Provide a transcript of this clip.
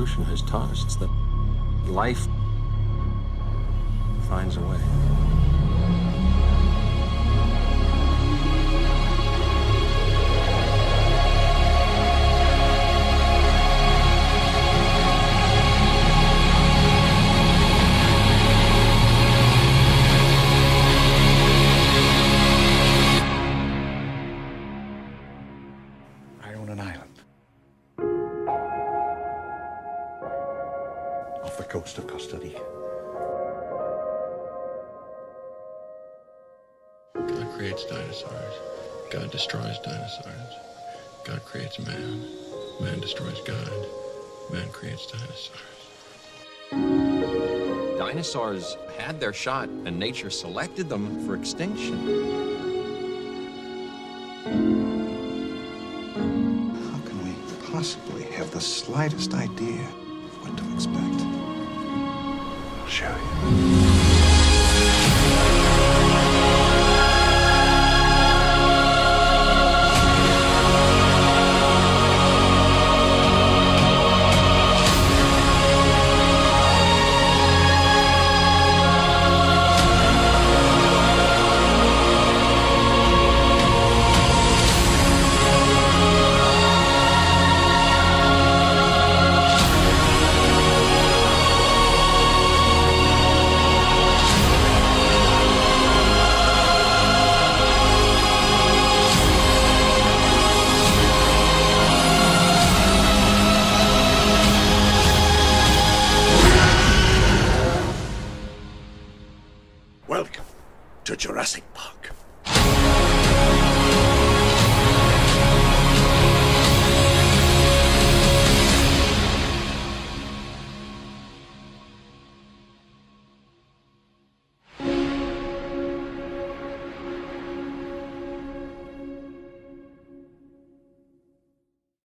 evolution has taught us. It's that life finds a way. I own an island off the coast of Costa Rica. God creates dinosaurs. God destroys dinosaurs. God creates man. Man destroys God. Man creates dinosaurs. Dinosaurs had their shot, and nature selected them for extinction. How can we possibly have the slightest idea of what to expect? I'll show you. Welcome to Jurassic Park.